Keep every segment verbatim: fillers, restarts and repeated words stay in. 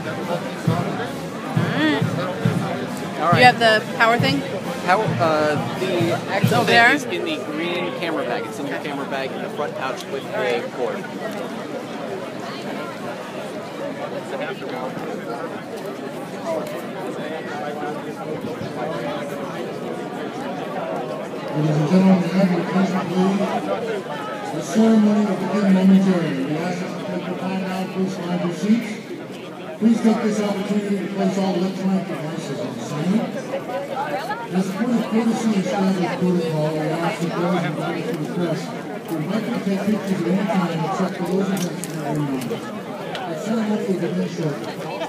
All right. You have the power thing? How, uh, the actual Over thing there? is in the green camera bag. It's in your camera bag in the front pouch with the cord. Ladies and gentlemen, the Admiral please. The ceremony will begin momentarily. We ask that you take your time now, please find your seats. Please take this opportunity to place all electronic devices on silent. As a point of courtesy and standard protocol, we ask that those invited to the press who would like to take pictures at any time except for those events that are in mind. The ceremony will begin shortly.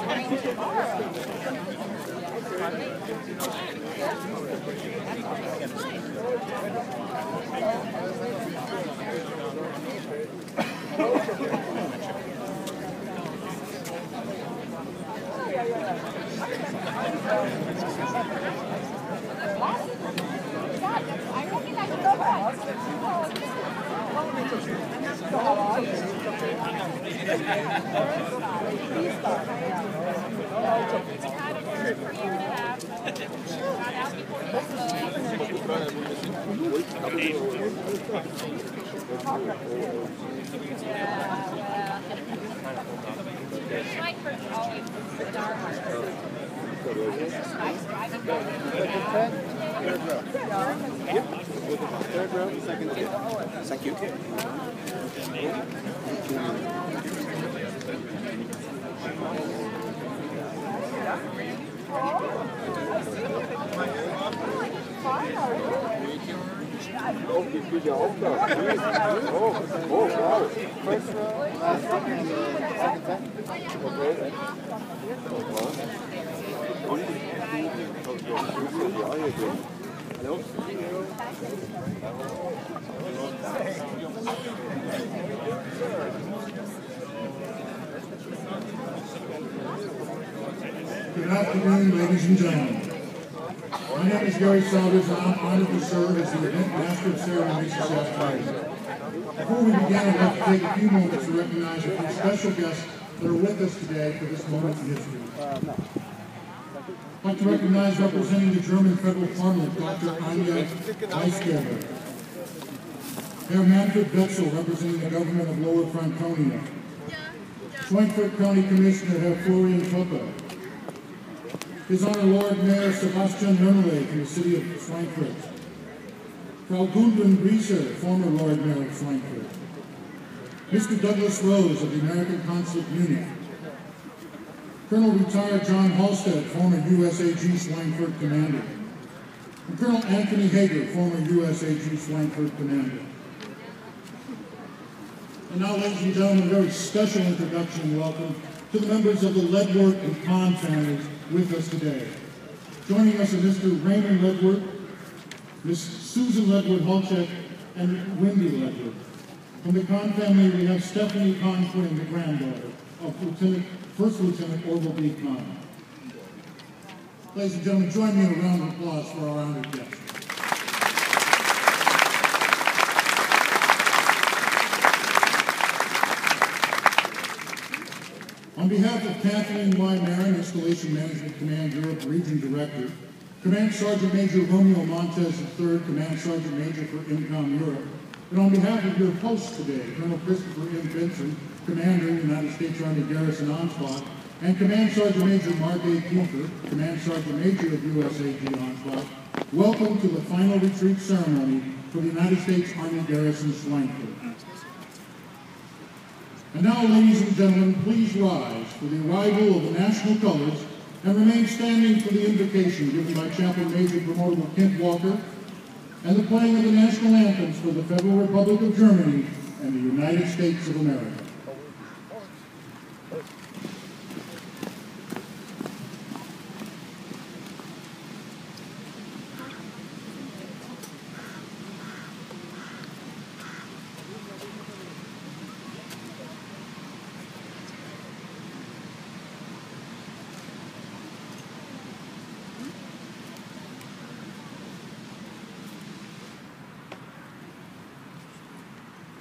Thank you. Good afternoon, ladies and gentlemen. My name is Gary Salters, and I'm honored to serve as the event master of ceremonies this afternoon. Before we begin, I'd like to take a few moments to recognize a few special guests that are with us today for this moment in history. I'd like to recognize representing the German Federal Parliament, Doctor Anja Weisgerber. Herr Manfred Wetzel, representing the government of Lower Franconia. Schweinfurt County Commissioner Herr Florian Töpper. His Honor Lord Mayor Sebastian Remelé from the city of Schweinfurt. Frau Gundren Grieser, former Lord Mayor of Schweinfurt. Mister Douglas Rose of the American Consulate Munich. Colonel retired John Halstead, former U S A G Schweinfurt Commander. And Colonel Anthony Hager, former U S A G Schweinfurt Commander. And now, ladies and gentlemen, a very special introduction and welcome to the members of the Ledward and Conn families with us today. Joining us are Mister Raymond Ledward, Miss Susan Ledward-Holchek, and Wendy Ledward. From the Conn family, we have Stephanie Conn Quinn, the granddaughter of Lieutenant, First Lieutenant Orville B. Conn. Ladies and gentlemen, join me in a round of applause for our honored guests. On behalf of Kathleen Y. Marin, Installation Management Command Europe Region Director, Command Sergeant Major Romeo Montes the third, Command Sergeant Major for INCOM Europe, and on behalf of your hosts today, Colonel Christopher M. Benson, Commander, United States Army Garrison Ansbach, and Command Sergeant Major Mark A. Kiefer, Command Sergeant Major of U S A G Ansbach, welcome to the final retreat ceremony for the United States Army Garrison Schweinfurt. And now, ladies and gentlemen, please rise for the arrival of the national colors and remain standing for the invocation given by Chaplain Major Promoter Kent Walker and the playing of the national anthems for the Federal Republic of Germany and the United States of America.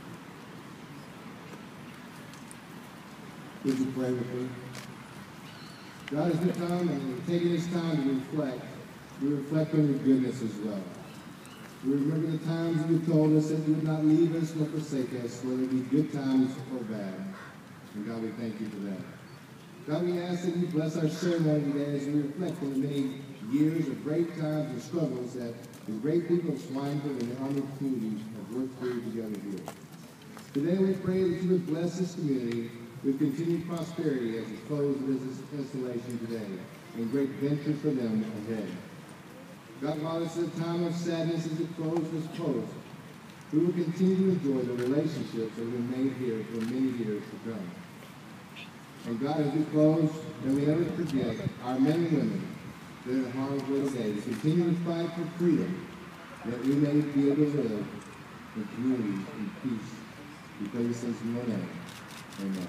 Would you pray with me? God has become, and we're taking this time to reflect. We reflect on your goodness as well. We remember the times you told us that you would not leave us nor forsake us, whether it be good times or bad. And God, we thank you for that. God, we ask that you bless our ceremony today as we reflect on the many years of great times and struggles that the great people of Schweinfurt and the army community have worked through together here. Today we pray that you would bless this community with continued prosperity as we close this installation today and great ventures for them ahead. God, while this is a time of sadness as it close this close, we will continue to enjoy the relationships that have been made here for many years to come. And God, as we close, may we never forget our men and women that are in harm's way today to continue to fight for freedom, that we may be able to live in community in peace. We pray these things in your name. Amen.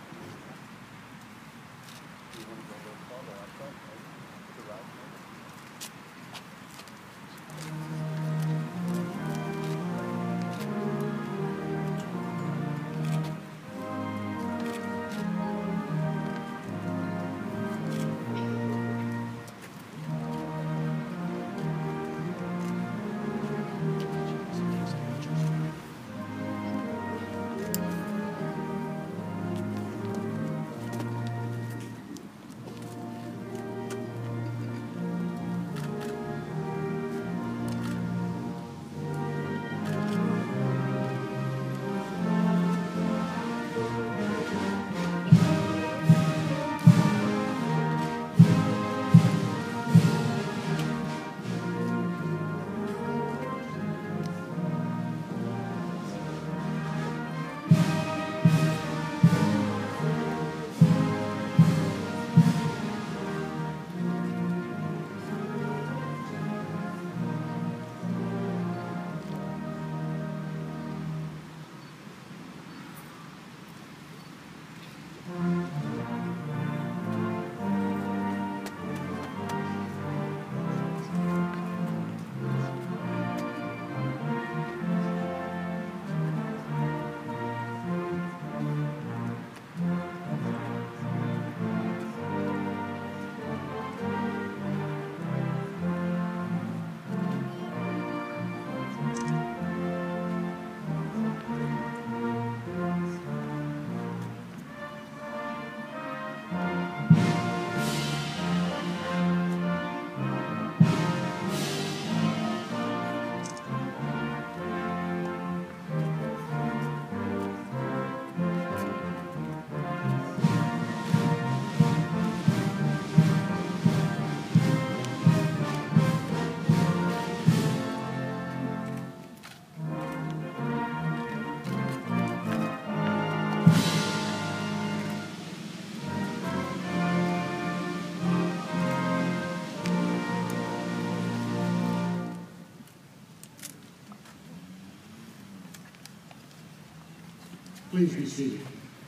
Please be seated.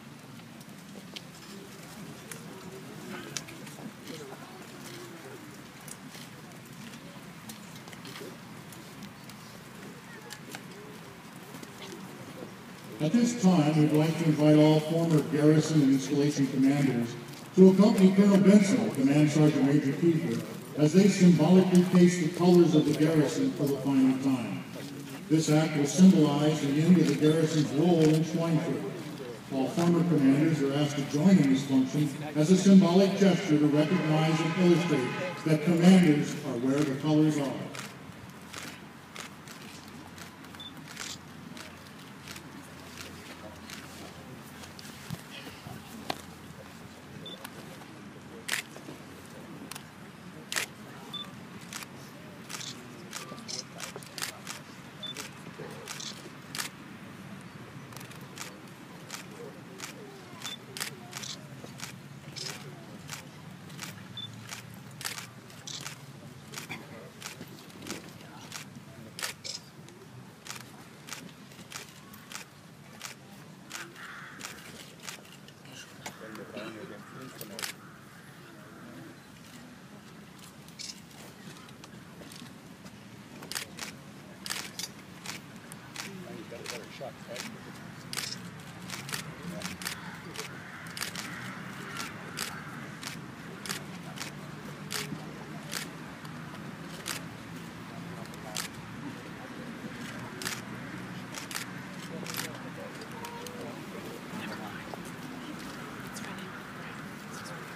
At this time, we'd like to invite all former garrison and installation commanders to accompany Colonel Benson, Command Sergeant Major Kiefer, as they symbolically face the colors of the garrison for the final time. This act will symbolize the end of the garrison's role in Schweinfurt. All former commanders are asked to join in this function as a symbolic gesture to recognize and illustrate that commanders are where the colors are.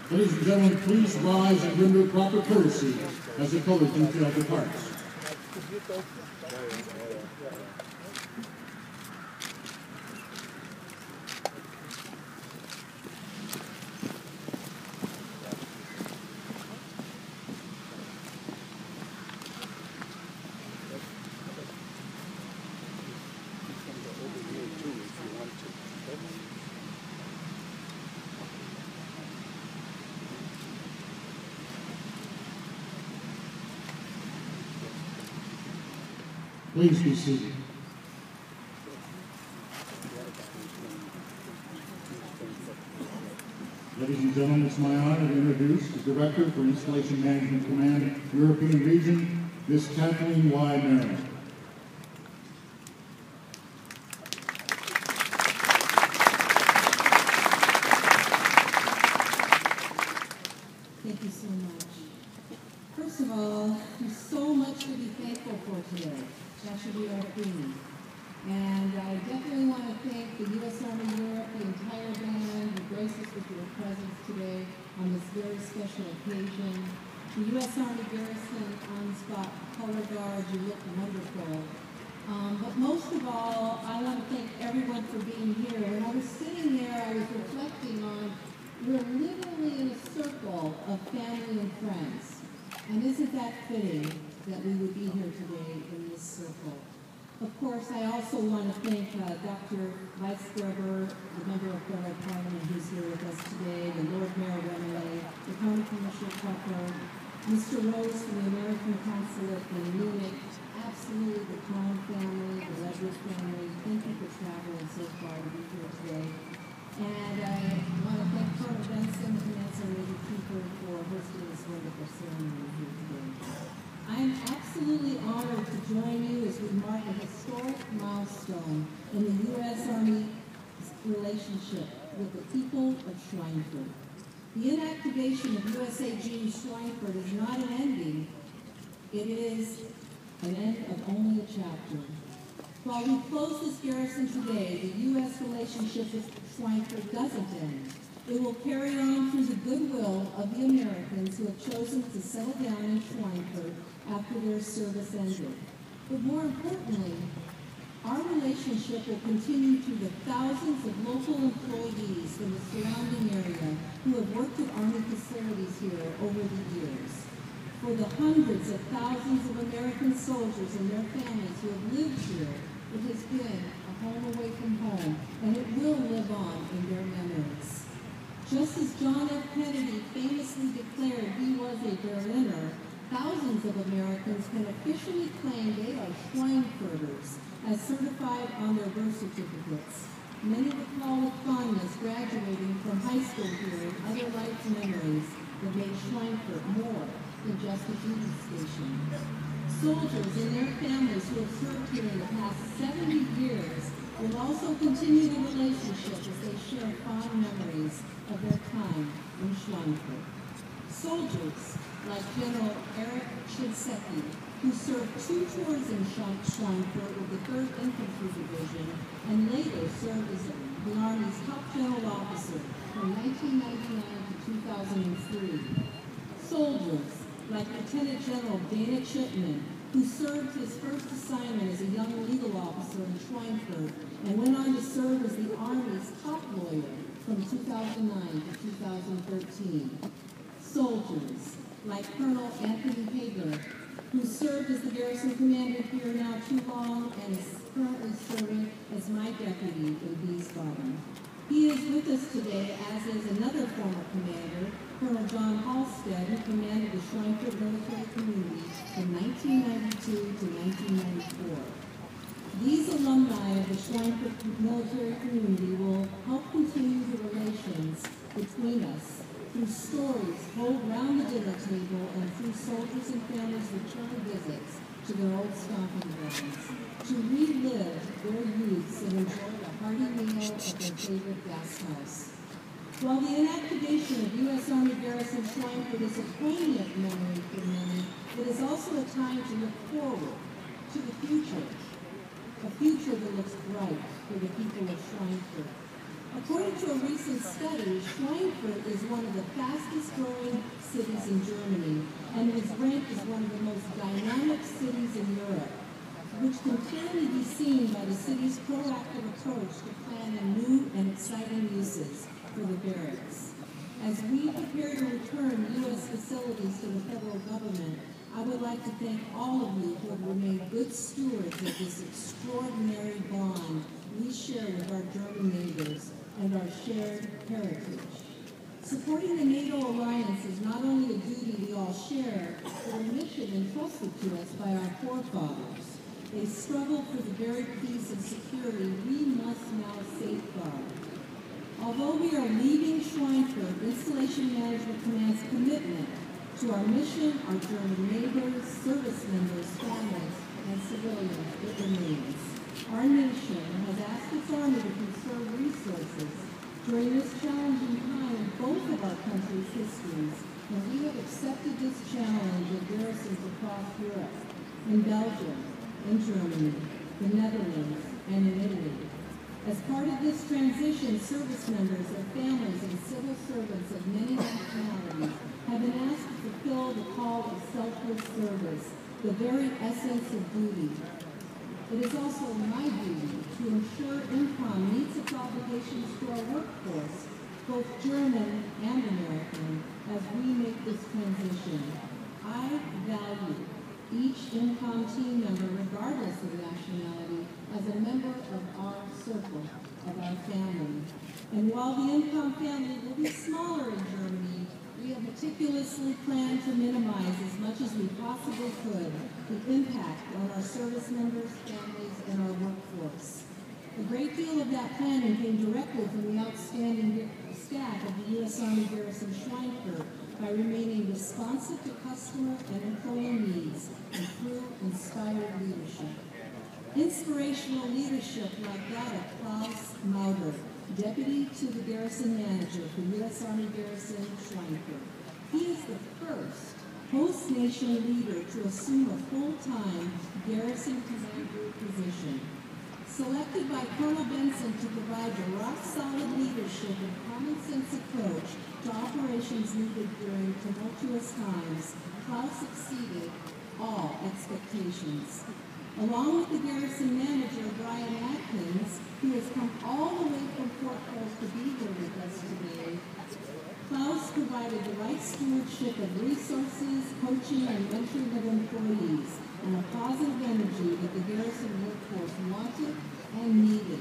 Ladies and gentlemen, please rise and render proper courtesy as the colored detail departs. Please be seated. Ladies and gentlemen, it's my honor to introduce the Director for Installation Management Command, European Region, Miss Kathleen Y. Marin. Thank you so much. First of all, there's so much to be thankful for today. That should be our theme. And I definitely want to thank the U S Army Europe, the entire band, who graced us with your presence today on this very special occasion. The U S Army Garrison Ansbach Color Guard, you look wonderful. Um, but most of all, I want to thank everyone for being here. When I was sitting there, I was reflecting on, we're literally in a circle of family and friends. And isn't that fitting that we would be here today in this circle? Of course, I also want to thank uh, Doctor Vice Gerber, the member of Federal Parliament who's here with us today, the Lord Mayor Remelé, the County Commissioner Töpper, Mister Rose from the American Consulate in Munich, absolutely the Conn family, the Ledward family. Thank you for traveling so far to be here today. And I want to thank Colonel Benson, Command Sergeant Cooper, for hosting this wonderful ceremony here today. I am absolutely honored to join you as we mark a historic milestone in the U S Army relationship with the people of Schweinfurt. The inactivation of U S A G Schweinfurt is not an ending, it is an end of only a chapter. While we close this garrison today, the U S relationship with Schweinfurt doesn't end. It will carry on through the goodwill of the Americans who have chosen to settle down in Schweinfurt after their service ended. But more importantly, our relationship will continue through the thousands of local employees from the surrounding area who have worked at Army facilities here over the years. For the hundreds of thousands of American soldiers and their families who have lived here, it has been a home away from home, and it will live on in their memories. Just as John F. Kennedy famously declared he was a Berliner, thousands of Americans can officially claim they are Schweinfurters, as certified on their birth certificates. Many recall with fondness graduating from high school here and other life's memories that made Schweinfurt more than just a duty station. Soldiers and their families who have served here in the past seventy years will also continue the relationship as they share fond memories of their time in Schweinfurt. Soldiers like General Eric Chidsecki, who served two tours in Schweinfurt with the third Infantry Division and later served as the Army's top general officer from nineteen ninety-nine to two thousand three. Soldiers like Lieutenant General Dana Chipman, who served his first assignment as a young legal officer in Schweinfurt and went on to serve as the Army's top lawyer from two thousand nine to two thousand thirteen. Soldiers like Colonel Anthony Hager, who served as the garrison commander here now too long and is currently serving as my deputy in Wiesbaden. He is with us today, as is another former commander, Colonel John Halstead, who commanded the Schweinfurt military community from nineteen ninety-two to nineteen ninety-four. These alumni of the Schweinfurt military community will help continue the relations between us through stories told round the dinner table and through soldiers and families' return visits to their old stomping grounds, to relive their youths and enjoy a hearty meal at their favorite gas house. While the inactivation of U S Army Garrison Schweinfurt is a poignant memory for many, it is also a time to look forward to the future, a future that looks bright for the people of Schweinfurt. According to a recent study, Schweinfurt is one of the fastest growing cities in Germany and is ranked as one of the most dynamic cities in Europe, which can clearly be seen by the city's proactive approach to planning new and exciting uses for the barracks. As we prepare to return U S facilities to the federal government, I would like to thank all of you who have remained good stewards of this extraordinary bond we share with our German neighbors and our shared heritage. Supporting the NATO alliance is not only a duty we all share, but a mission entrusted to us by our forefathers. They struggled for the very peace and security we must now safeguard. Although we are leaving Schweinfurt, Installation Management Command's commitment to our mission, our German neighbors, service members, families, and civilians, it remains. Our nation has asked its Army to conserve resources during this challenging time in both of our countries' histories, and we have accepted this challenge at garrisons across Europe, in Belgium, in Germany, the Netherlands, and in Italy. As part of this transition, service members, their families, and civil servants of many nationalities have been asked to fulfill the call of selfless service, the very essence of duty. It is also my duty to ensure INCOM meets its obligations to our workforce, both German and American, as we make this transition. I value each INCOM team member, regardless of nationality, as a member of our circle, of our family. And while the INCOM family will be smaller in Germany, we have meticulously planned to minimize as much as we possibly could the impact on our service members, families, and our workforce. A great deal of that planning came directly from the outstanding staff of the U S Army Garrison Schweinfurt by remaining responsive to customer and employee needs and through inspired leadership. Inspirational leadership like that of Klaus Mauder, Deputy to the Garrison Manager for U S Army Garrison Schweinfurt. He is the first host nation leader to assume a full-time Garrison Command Group position. Selected by Colonel Benson to provide the rock-solid leadership and common-sense approach to operations needed during tumultuous times, Klaus exceeded all expectations. Along with the Garrison Manager, Brian Atkins, who has come all the way from Fort Worth to be here with us today, Klaus provided the right stewardship of resources, coaching, and mentoring of employees, and a positive energy that the Garrison workforce wanted and needed.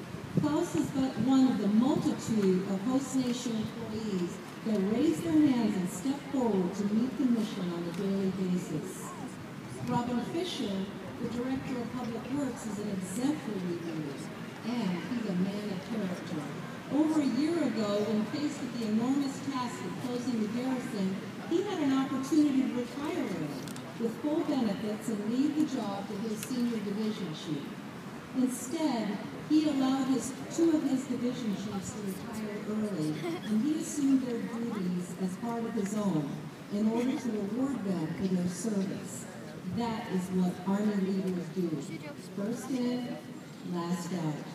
Klaus is but one of the multitude of host nation employees that raise their hands and step forward to meet the mission on a daily basis. Robin Fisher, the Director of Public Works, is an exemplary leader, and he's a man of character. Over a year ago, when faced with the enormous task of closing the garrison, he had an opportunity to retire early, with full benefits, and leave the job to his senior division chief. Instead, he allowed his two of his division chiefs to retire early, and he assumed their duties as part of his own in order to reward them for their service. That is what Army leaders do. First in, last out.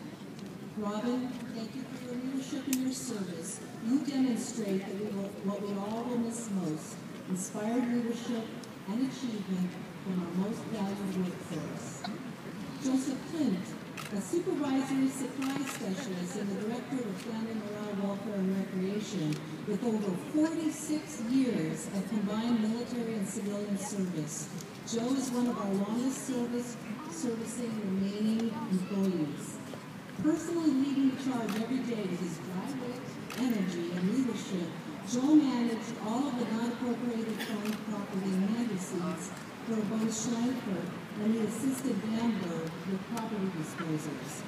Robin, thank you for your leadership and your service. You demonstrate that we will, what we all will miss most, inspired leadership and achievement from our most valued workforce. Joseph Clint, a supervisory supply specialist and the Director of Family Morale, Welfare, and Recreation, with over forty-six years of combined military and civilian service. Joe is one of our longest service servicing remaining employees. Personally leading the charge every day with his dry wit, energy, and leadership, Joe managed all of the non-appropriated fund property and land receipts for both Schweinfurt, and he assisted Bamberg with property disposals.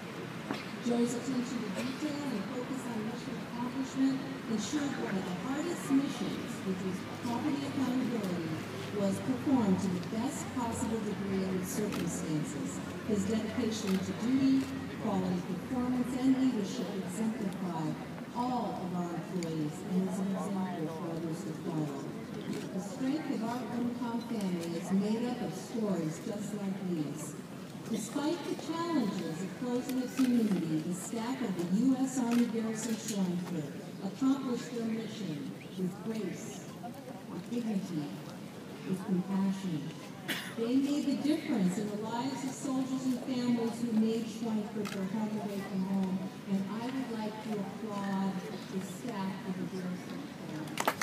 Joe's attention to detail and focus on mission accomplishment ensured one of the hardest missions, which was property accountability, was performed to the best possible degree under circumstances. His dedication to duty, quality performance, and leadership exemplify all of our employees and is an example for others to follow. The strength of our INCOM family is made up of stories just like these. Despite the challenges of closing its community, the staff of the U S Army Garrison Schweinfurt accomplished their mission with grace, with dignity, with compassion. They made the difference in the lives of soldiers and families who made Schweinfurt their home away from home, and I would like to applaud the staff of the Garrison Schweinfurt.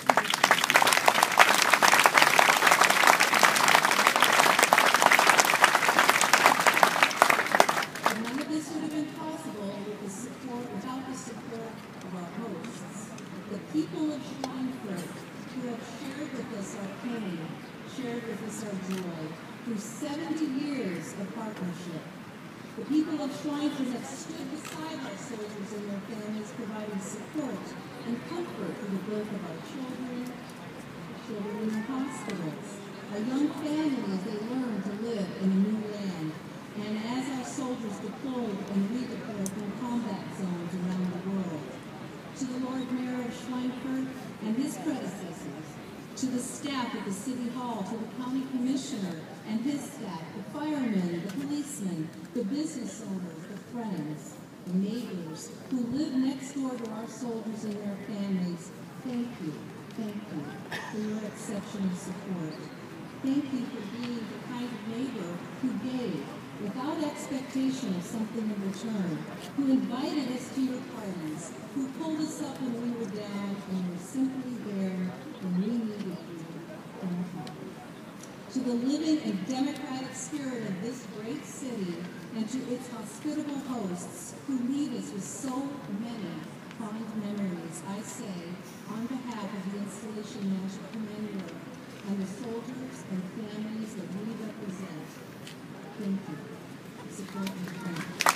None of this would have been possible with the support, without the support of our hosts, the people of Schweinfurt, who have shared with us our pain, shared with us our joy, through seventy years of partnership. The people of Schweinfurt have stood beside our soldiers and their families, providing support and comfort for the birth of our children, children in the hospitals, our young families as they learn to live in a new land, and as our soldiers deployed and redeployed from combat zones around the world. To the Lord Mayor of Schweinfurt and his predecessors, to the staff at the City Hall, to the County Commissioner and his staff, the firemen, the policemen, the business owners, the friends, the neighbors who live next door to our soldiers and their families, thank you, thank you for your exceptional support. Thank you for being the kind of neighbor who gave without expectation of something in return, who invited us to your parties, who pulled us up when we were down and were simply there when we needed you. Thank you. To the living and democratic spirit of this great city and to its hospitable hosts who leave us with so many fond memories, I say, on behalf of the Installation National Commander and the soldiers and families that we represent, thank you. Support and thank you.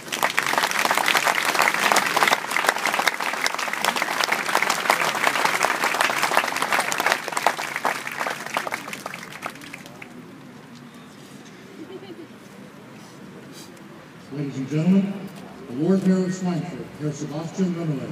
Ladies and gentlemen, the Lord Mayor of Schweinfurt, Herr Sebastian Remelé.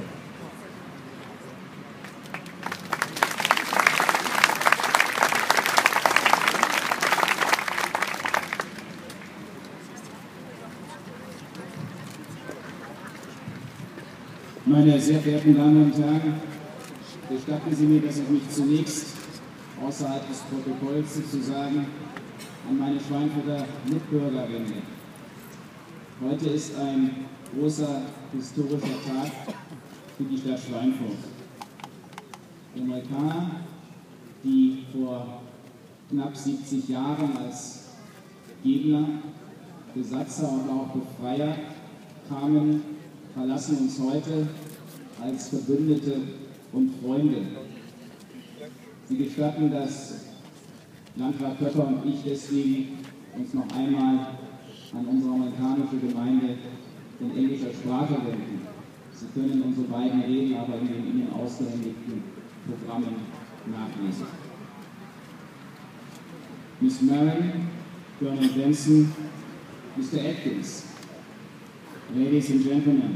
Meine sehr verehrten Damen und Herren, gestatten Sie mir, dass ich mich zunächst außerhalb des Protokolls sozusagen an meine Schweinfurter Mitbürger wende. Heute ist ein großer historischer Tag für die Stadt Schweinfurt. Die Amerikaner, die vor knapp siebzig Jahren als Gegner, Besatzer und auch Befreier kamen, verlassen uns heute als Verbündete und Freunde. Sie gestatten, dass Landrat Töpper und ich deswegen uns noch einmal an unsere amerikanische Gemeinde in englischer Sprache wenden. Sie können unsere beiden Reden aber in den Ihnen ausgehändigten Programmen nachlesen. Miss Marin, Colonel Benson, Mister Atkins, ladies and gentlemen,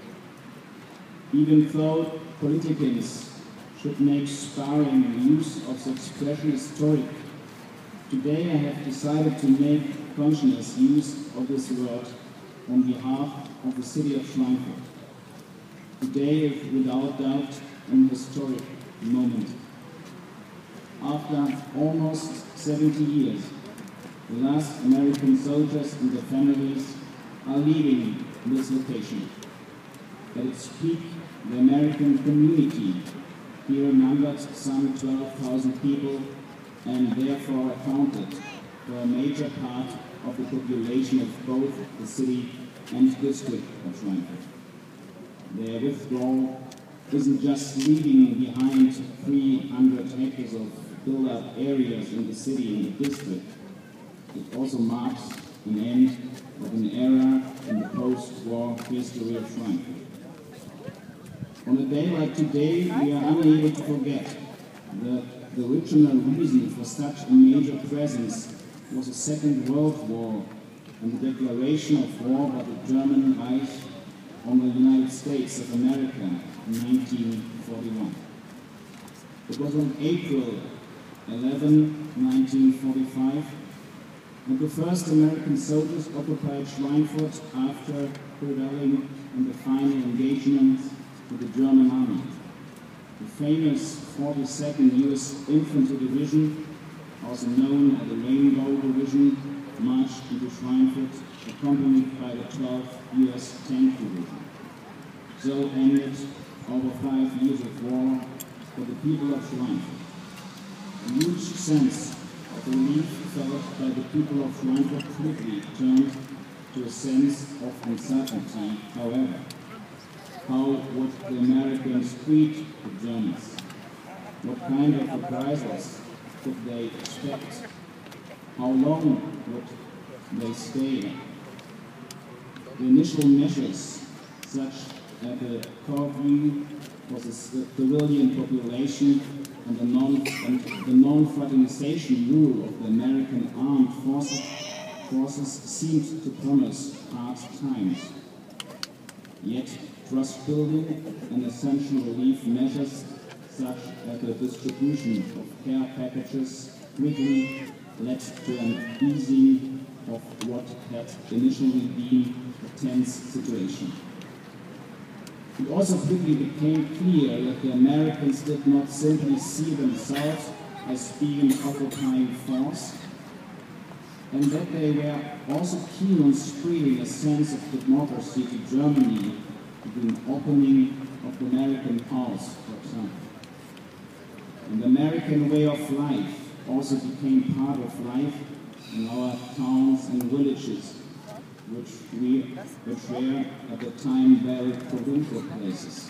even though politicians should make sparing use of the expression historic, today I have decided to make conscious use of this word on behalf of the city of Schweinfurt. Today is without doubt an historic moment. After almost seventy years, the last American soldiers and their families are leaving this location. At its peak, the American community here numbered some twelve thousand people and therefore accounted for a major part of the population of both the city and district of Schweinfurt. Their withdrawal isn't just leaving behind three hundred acres of built-up areas in the city and the district. It also marks an end of an era in the post-war history of Schweinfurt. On a day like today, we are unable to forget that the original reason for such a major presence was the Second World War and the declaration of war by the German Reich on the United States of America in nineteen forty-one. It was on April eleventh, nineteen forty-five, and the first American soldiers occupied Schweinfurt after prevailing in the final engagement with the German army. The famous forty-second U S Infantry Division, also known as the Rainbow Division, marched into Schweinfurt, accompanied by the twelfth U S Tank Division. So ended over five years of war for the people of Schweinfurt. A huge sense of relief felt by the people of Schweinfurt quickly turned to a sense of uncertainty, however. How would the Americans treat the Germans? What kind of reprisals could they expect? How long would they stay? The initial measures, such as the curfew for the civilian population and the non and the non-fraternization rule of the American armed forces, forces seemed to promise hard times. Yet, trust building and essential relief measures, such as the distribution of care packages, quickly led to an easing of what had initially been a tense situation. It also quickly became clear that the Americans did not simply see themselves as being an occupying force, and that they were also keen on spreading a sense of democracy to Germany with the opening of the American House, for example. And the American way of life also became part of life in our towns and villages, which, we, which were at the time very provincial places.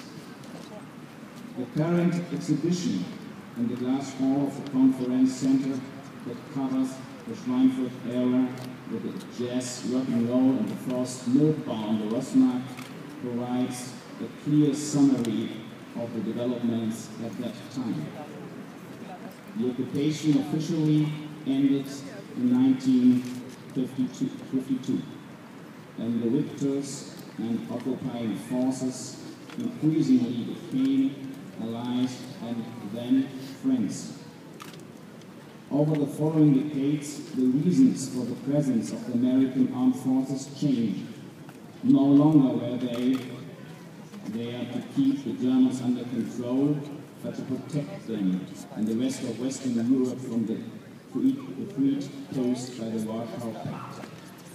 The current exhibition in the glass hall of the conference center that covers the Schweinfurt era with the jazz, rock and roll, and the first milk bar on the Rossmarkt provides a clear summary of the developments at that time. The occupation officially ended in nineteen fifty-two, and the victors and occupying forces increasingly became allies and then friends. Over the following decades, the reasons for the presence of the American armed forces changed. No longer were they there to keep the Germans under control, but to protect them and the rest of Western Europe from the threat posed by the Warsaw Pact.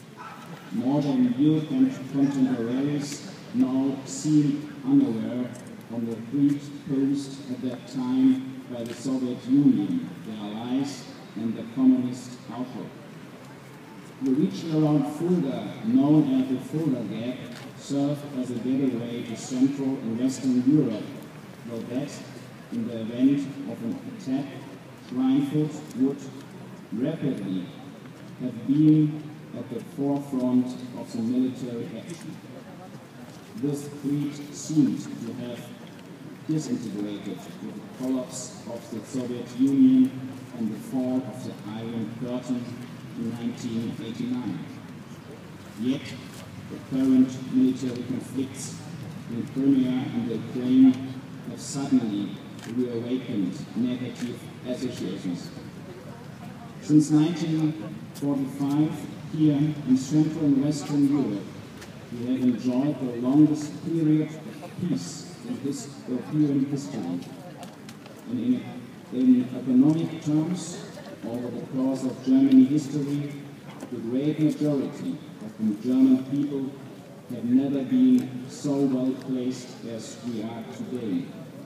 Modern European contemporaries now seem unaware of the threat posed at that time by the Soviet Union, their allies, and the communist outlook. The region around Fulda, known as the Fulda Gap, served as a gateway to Central and Western Europe, though that, in the event of an attack, Schweinfurt would rapidly have been at the forefront of the military action. This threat seemed to have disintegrated with the collapse of the Soviet Union and the fall of the Iron Curtain in nineteen eighty-nine. Yet, the current military conflicts in Crimea and the Ukraine have suddenly reawakened negative associations. Since nineteen forty-five, here in Central and Western Europe, we have enjoyed the longest period of peace in this European history. And in, in economic terms, over the course of German history, the great majority of the German people have never been so well placed as we are today.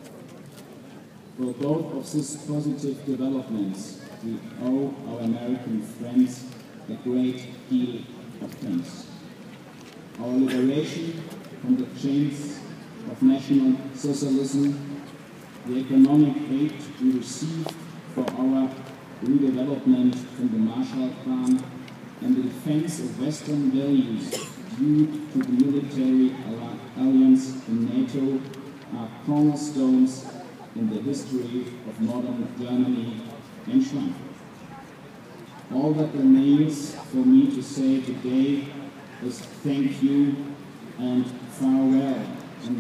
For both of these positive developments, we owe our American friends a great deal of thanks. Our liberation from the chains of National Socialism, the economic aid we received for our redevelopment from the Marshall Plan, and the defense of Western values due to the military alliance in NATO are cornerstones in the history of modern Germany and Schweinfurt. All that remains for me to say today is thank you and farewell on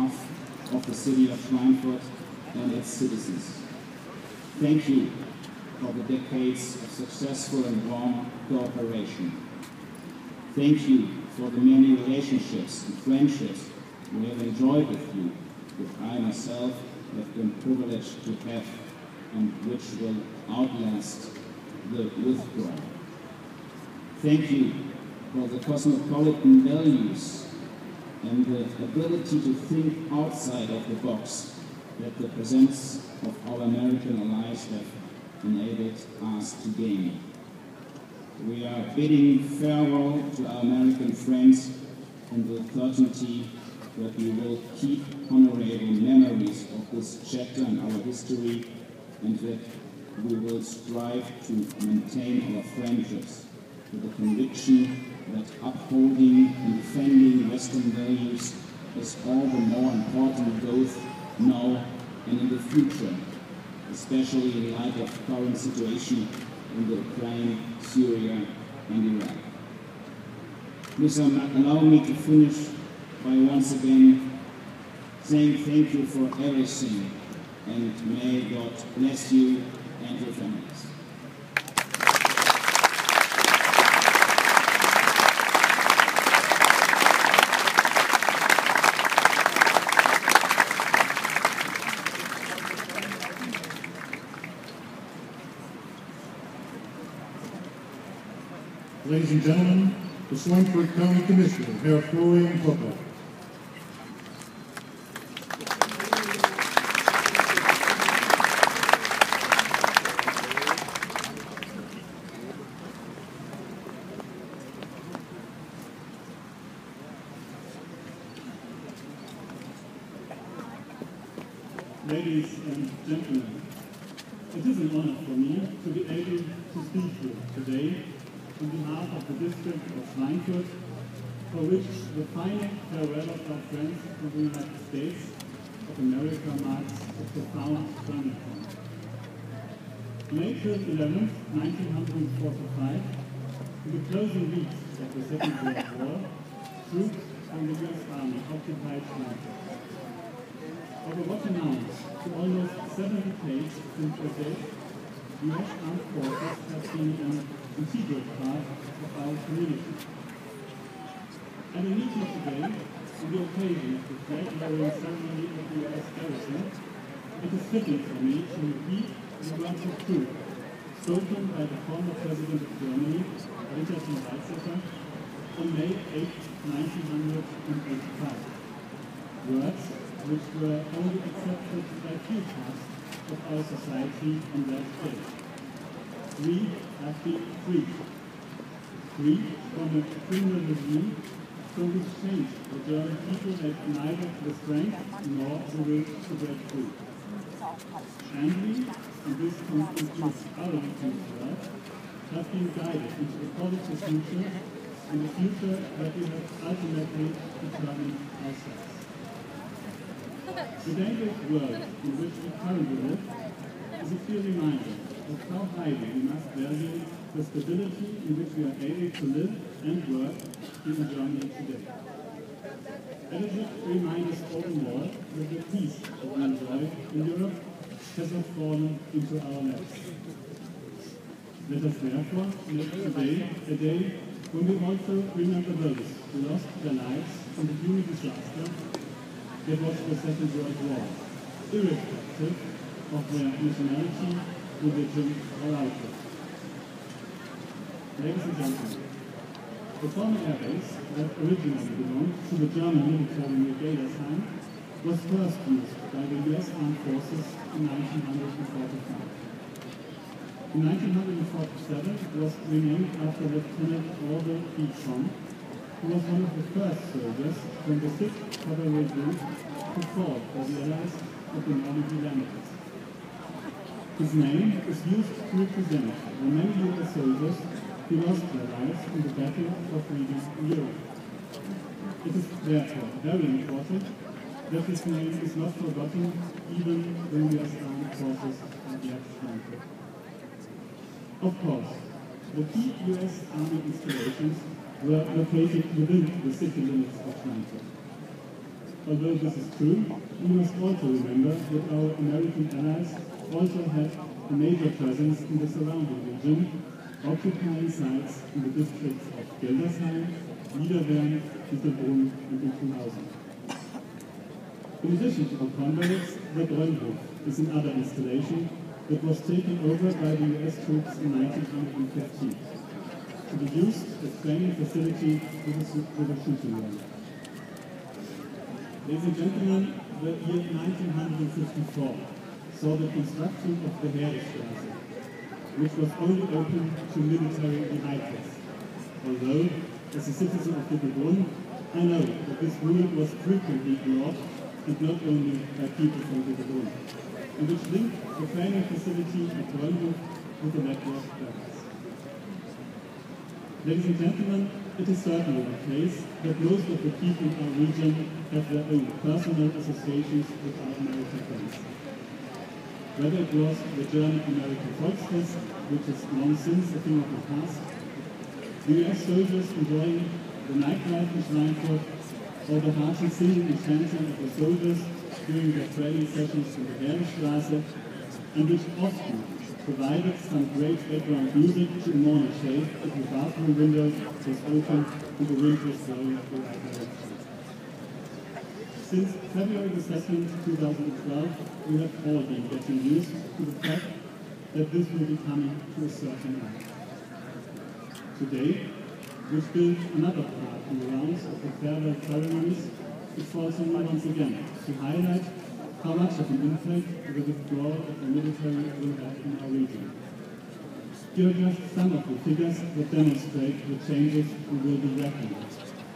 behalf of the city of Schweinfurt and its citizens. Thank you for the decades of successful and warm cooperation. Thank you for the many relationships and friendships we have enjoyed with you, which I myself have been privileged to have and which will outlast the withdrawal. Thank you for the cosmopolitan values and the ability to think outside of the box that the presence of our American allies have enabled us to gain. We are bidding farewell to our American friends and the certainty that we will keep honorable memories of this chapter in our history and that we will strive to maintain our friendships with the conviction that upholding and defending Western values is all the more important both now and in the future, especially in light of the current situation in the Ukraine, Syria, and Iraq. Please allow me to finish by once again saying thank you for everything, and may God bless you and your families. Ladies and gentlemen, the Schweinfurt County Commissioner, Herr Florian Töpper. Ladies and gentlemen, it is an honor for me to be able to speak here today on behalf of the district of Schweinfurt, for which the final farewell of our friends from the United States of America marks a profound turning point. On April eleventh, nineteen forty-five, in the closing weeks of the Second World War, troops from the U S Army occupied Schweinfurt. Over what amounts to almost seven decades since that date, the U S Armed Forces have been an integral part of our community. At a meeting today, on the occasion of the flag-lowering ceremony of the U S Garrison, it is fitting for me to repeat the words of truth spoken by the former President of Germany, on May eighth, nineteen eighty-five. Words which were only accepted by few parts of our society on that day. We have been freed. Freed from a criminal regime from which change the German people had neither the strength nor the will to break free. And we, and this constitutes our Lieutenant's work, have been guided into a positive future, and a future that we have ultimately determined ourselves. The dangerous world in which we currently live is a clear reminder of how highly we must value the stability in which we are able to live and work in Germany today. And it should remind us all the more that the peace that we enjoy in Europe has not fallen into our laps. Let us therefore make today a day when we also remember those who lost their lives in the human disaster that was the Second World War, irrespective of their nationality, religion, or outlook. Ladies and gentlemen, the former air base that originally belonged to the German military Regalia was first used by the U S Armed Forces in nineteen forty-five. In nineteen forty-seven, it was renamed after Lieutenant Orville Beecham, who was one of the first soldiers from the sixth Cavalry Group who fought for the Allies at the Normandy landings. His name is used to represent the many U S soldiers who lost their lives in the Battle of freedom in Europe. It is therefore very important that his name is not forgotten even when U S Armed Forces are yet Schweinfurt. Of course, the key U S Army installations were located within the city limits of Schweinfurt. Although this is true, we must also remember that our American allies also had a major presence in the surrounding region, occupying sites in the districts of Geldersheim, Niederwern, Mittelbrunn, and Inchhausen. In addition to the barracks, the Bräunhof is another installation that was taken over by the U S troops in nineteen fifteen to be used as training facility with a, with a shooting range. Ladies and gentlemen, the year nineteen fifty-four saw the construction of the Heeresstraße, which was only open to military vehicles. Although, as a citizen of Mittelbrunn, I know that this rule was frequently ignored, and not only by people from Mittelbrunn, and which linked the training facility at Bräunhof with the network barracks. Ladies and gentlemen, it is certainly the case that most of the people in our region have their own personal associations with our American friends. Whether it was the German-American Volksfest, which is long since a thing of the past, the U S soldiers enjoying the nightlife in Schweinfurt, or the hearty singing and chanting of the soldiers during their training sessions in the Heeresstraße, and which often provided some great background music to the morning shade if the bathroom window was open and the wind was blowing the right direction. Since February the second, two thousand twelve, we have all been getting used to the fact that this will be coming to a certain end. Today, we build another part in the rounds of the farewell ceremonies. It falls on me once again to highlight how much of an impact the withdrawal of the military will have in our region. Here are just some of the figures that demonstrate the changes we will be reckoning with.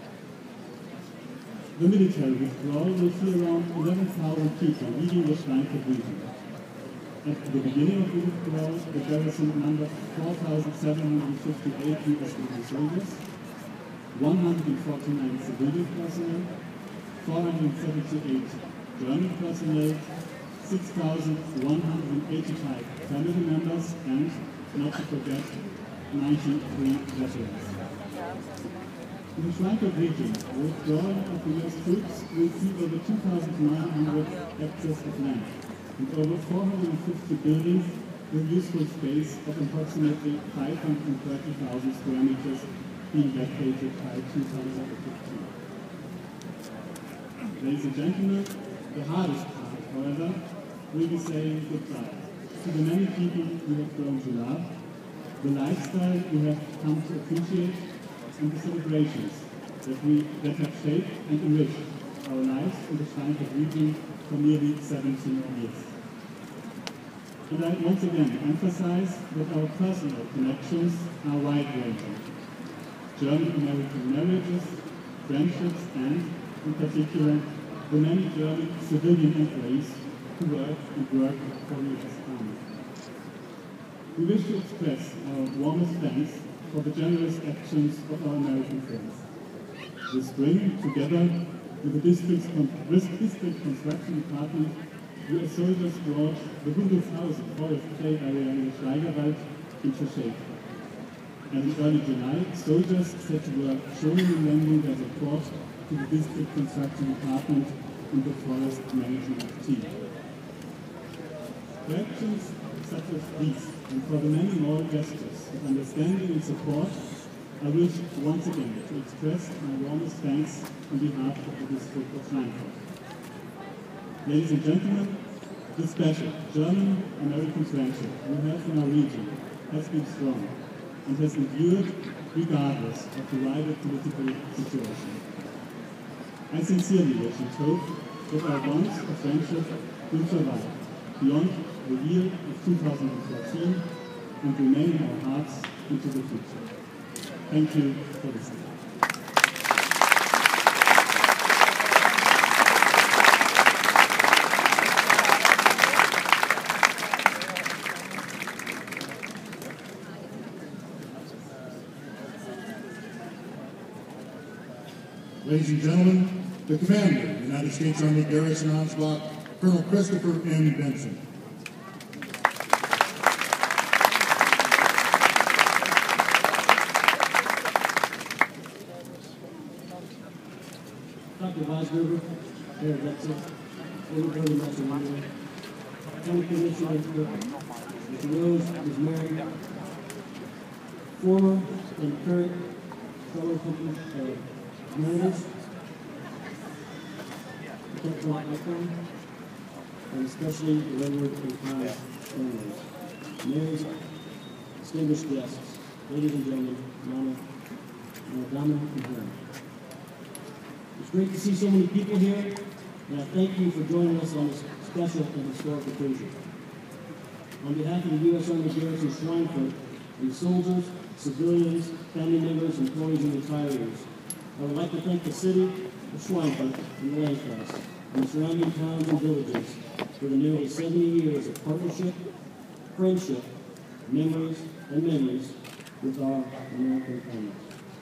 The military withdrawal will see around eleven thousand people leaving the Schweinfurt region. At the beginning of the withdrawal, the garrison numbered four thousand seven hundred fifty-eight U S Army soldiers, one hundred forty-nine civilian personnel, four hundred seventy-eight German personnel, six thousand one hundred eighty-five family members, and, not to forget, ninety-three veterans. In the Schweinfurt region, the withdrawal of the U S troops will see over two thousand nine hundred hectares of land and over four hundred fifty buildings with useful space of approximately five hundred thirty thousand square meters being vacated by two thousand fifteen. Ladies and gentlemen, the hardest part, however, will be saying goodbye to the many people we have grown to love, the lifestyle we have come to appreciate, and the celebrations that we that have shaped and enriched our lives in the Schweinfurt region for nearly seventeen years. And I once again emphasize that our personal connections are wide-ranging. German-American marriages, friendships, and, in particular, the many German civilian employees who work and work for the U S Army. We wish to express our warmest thanks for the generous actions of our American friends. This spring, together with the district's district construction department, U S soldiers brought the one hundred thousand forest play area in the Schweigerwald into shape. And in early July, soldiers set to work showing and lending their support to the district construction department and the forest management team. For actions such as these, and for the many more gestures of understanding and support, I wish once again to express my warmest thanks on behalf of the district of Schweinfurt. Ladies and gentlemen, the special German-American friendship we have in our region has been strong and has endured regardless of the wider political situation. I sincerely wish and hope that our bonds of friendship will survive beyond the year of two thousand fourteen and remain in our hearts into the future. Thank you for listening. Ladies and gentlemen, the Commander of the United States Army Garrison Ansbach, Colonel Christopher M. Benson. Doctor Weisberger, Herr Wetzel, everybody, Master County Commissioner, Mister Rose, Miz Marin, former and current fellow company uh, managers, and especially the Ledward and Conn families. Mayor's distinguished guests, ladies and gentlemen, Mama, Madonna, and Herr. It's great to see so many people here, and I thank you for joining us on this special and historic occasion. On behalf of the U S Army Garrison Schweinfurt and soldiers, civilians, family members, employees, and retirees, I would like to thank the city of Schweinfurt and the Landkreis and the surrounding towns and villages for the nearly seventy years of partnership, friendship, memories, and memories with our American families.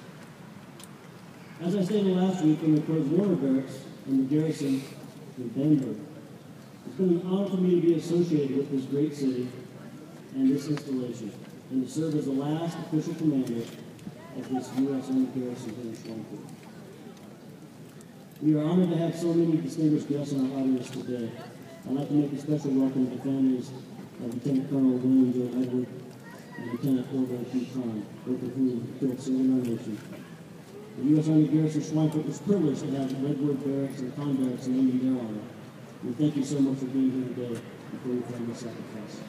As I stated last week when we closed Warner Barracks and the Garrison in Denver, it's been an honor for me to be associated with this great city and this installation, and to serve as the last official commander of this U S Army Garrison here in Schweinfurt. We are honored to have so many distinguished guests in our audience today. I'd like to make a special welcome to the families of Lieutenant Colonel William J. Edward and Lieutenant Orville P. Conn, both of whom killed serving our nation. The U S Army Garrison Schweinfurt was privileged to have Ledward Barracks and Conn Barracks named in their honor. We thank you so much for being here today and for your family sacrifice.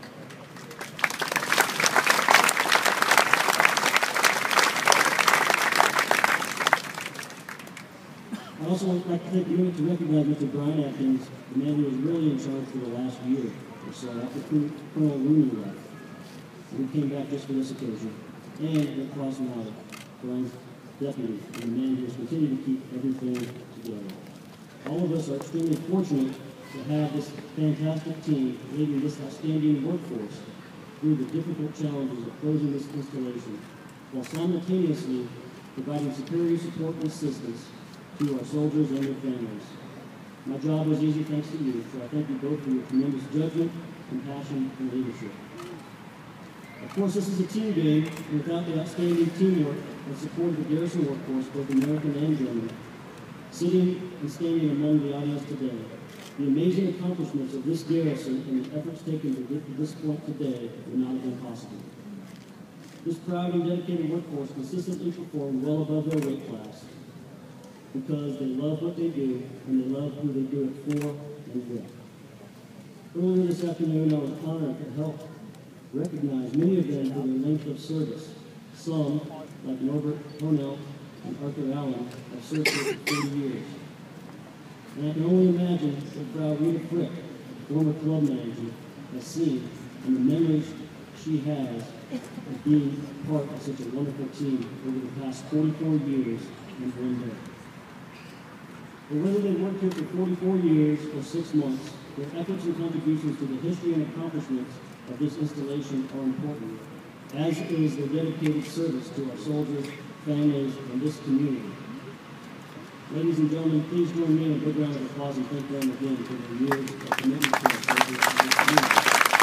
I'd also like to take a minute to recognize Mister Brian Atkins, the man who was really in charge for the last year or so after Colonel Rooney left, and who came back just for this occasion, and Rick Clausen, Brian's deputy, and the man who has continued to keep everything together. All of us are extremely fortunate to have this fantastic team leading this outstanding workforce through the difficult challenges of closing this installation, while simultaneously providing superior support and assistance to our soldiers and their families. My job was easy thanks to you, so I thank you both for your tremendous judgment, compassion, and leadership. Of course, this is a team game, and without the outstanding teamwork and support of the Garrison workforce, both American and German, sitting and standing among the audience today, the amazing accomplishments of this garrison and the efforts taken to get to this point today would not have been possible. This proud and dedicated workforce consistently performed well above their weight class because they love what they do and they love who they do it for and with. Earlier this afternoon, I was honored to help recognize many of them for their length of service. Some, like Norbert Hornell and Arthur Allen, have served here for forty years. And I can only imagine what Frau Rita Frick, former club manager, has seen and the memories she has of being part of such a wonderful team over the past forty-four years in one day. But whether they worked here for forty-four years or six months, their efforts and contributions to the history and accomplishments of this installation are important, as is their dedicated service to our soldiers, families, and this community. Ladies and gentlemen, please join me in a big round of applause and thank them again for their years of commitment to our soldiers and this community.